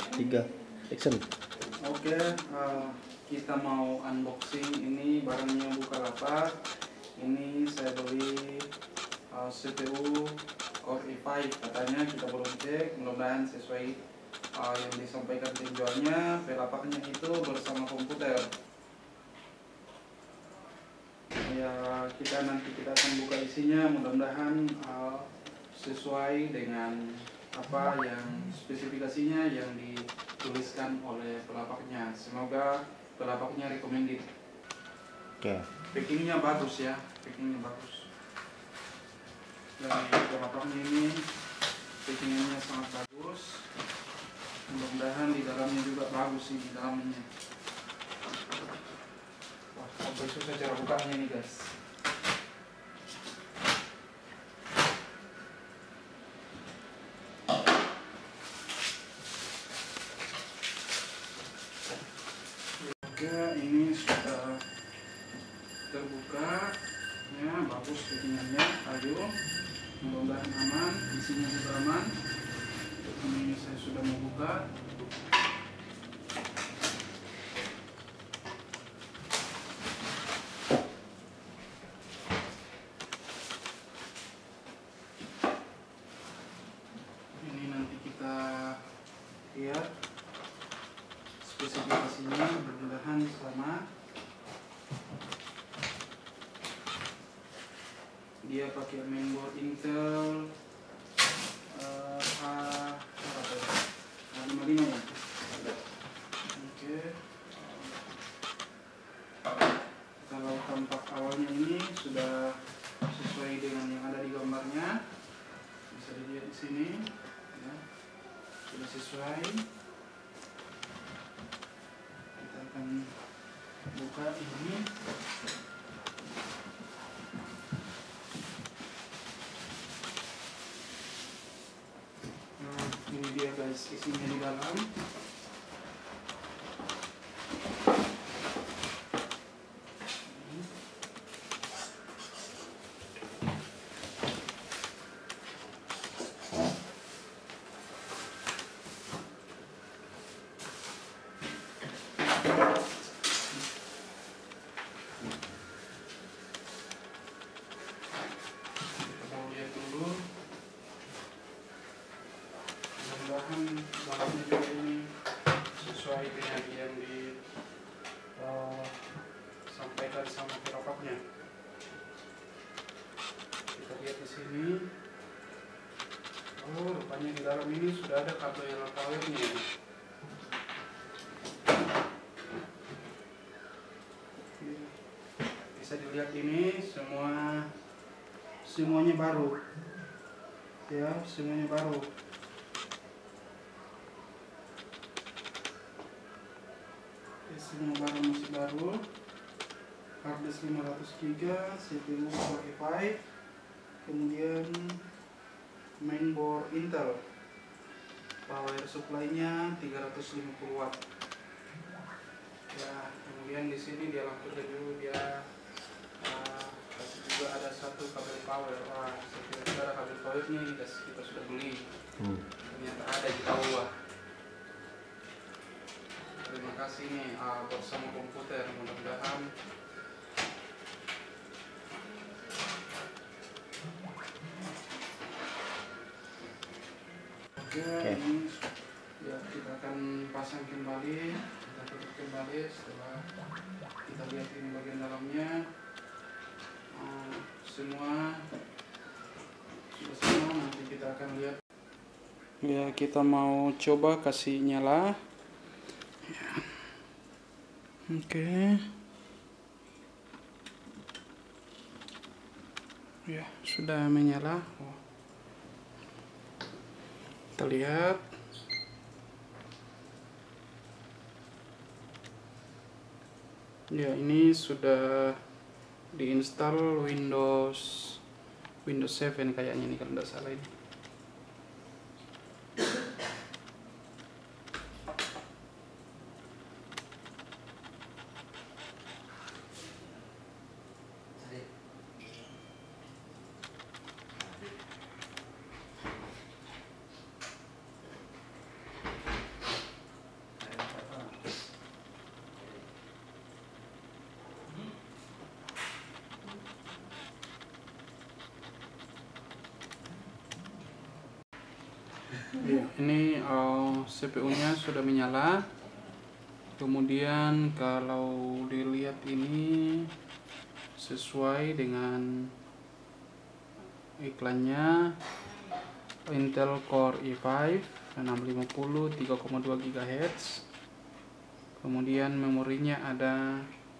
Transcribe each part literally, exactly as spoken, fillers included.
Tiga, action. Oke, uh, kita mau unboxing ini barangnya Bukalapak. Ini saya beli uh, C P U Core i lima, katanya kita belum cek, mudah-mudahan sesuai uh, yang disampaikan penjualnya. Pelapaknya itu bersama komputer. Ya, kita nanti kita akan buka isinya, mudah-mudahan uh, sesuai dengan apa yang spesifikasinya yang dituliskan oleh pelapaknya. Semoga pelapaknya recommended. Oke. Packingnya bagus ya, packingnya bagus. Dan pelapaknya ini packingnya sangat bagus. Mudah-mudahan di dalamnya juga bagus sih di dalamnya. Wah, sampai susah cara bukanya nih guys. Oke, ini sudah terbuka ya, bagus packingnya. Ayo, mudah-mudahan aman, isinya juga aman. Ini saya sudah membuka. Ini nanti kita lihat spesifikasinya, mudah-mudahan sama. Dia pakai mainboard Intel uh, H lima lima ya. Oke. Kalau tampak awalnya ini sudah sesuai dengan yang ada di gambarnya, bisa dilihat di sini, ya. Sudah sesuai. Kita akan buka ini. Nah, ini dia guys, isinya di dalam. Mudah-mudahan dalamnya juga ini sesuai dengan yang disampaikan uh, sama pelapaknya. Kita lihat di sini. Oh, rupanya di dalam ini sudah ada kabel yang powernya. Bisa dilihat ini semua semuanya baru. Ya, semuanya baru. Semua barang masih baru. Harddisk lima ratus giga, C P U Core i lima, kemudian mainboard Intel, power supply-nya tiga ratus lima puluh watt. Ya, kemudian di sini dia lampu dulu, dia uh, juga ada satu kabel power. Wah, saya ada kabel powernya ini guys, kita sudah beli. Hmm. Ternyata ada di bawah. Terima kasih nih uh, bersama komputer, mudah-mudahan oke. Okay. Ini ya, kita akan pasang kembali, kita tutup kembali setelah kita lihat ini bagian dalamnya. Uh, semua sudah semua, nanti kita akan lihat. Ya, kita mau coba kasih nyala. Ya. Oke. Okay. Ya, sudah menyala. Oh. Kita lihat. Ya, ini sudah diinstal Windows Windows tujuh kayaknya ini kalau tidak salah ini. Iya, ini uh, C P U-nya sudah menyala. Kemudian kalau dilihat ini sesuai dengan iklannya, Intel Core i lima enam lima nol tiga koma dua gigahertz. Kemudian memorinya ada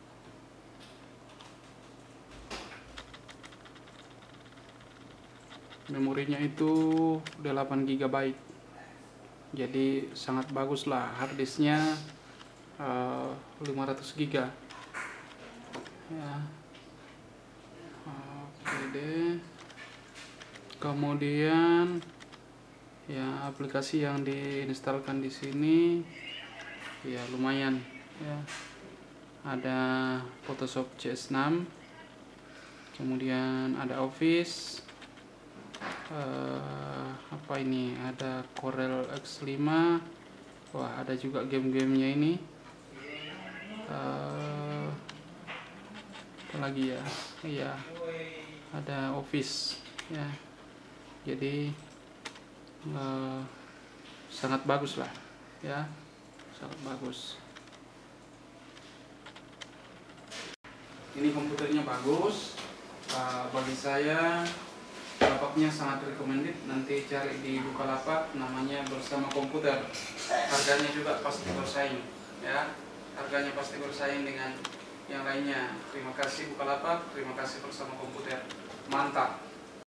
memorinya itu delapan giga byte. Jadi sangat bagus lah, harddisknya uh, lima ratus giga ya. Oke deh. Kemudian ya aplikasi yang diinstalkan di sini ya lumayan ya. Ada Photoshop C S enam, kemudian ada Office, uh, apa ini, ada Corel X lima. Wah, ada juga game-gamenya ini. Uh, apa lagi ya? Iya, ada Office ya. Jadi uh, sangat bagus lah ya, sangat bagus. Ini komputernya bagus. Uh, bagi saya laptopnya sangat recommended. Nanti cari di Bukalapak, namanya Bersama Komputer. Harganya juga pasti bersaing ya, harganya pasti bersaing dengan yang lainnya. Terima kasih Bukalapak, terima kasih Bersama Komputer, mantap.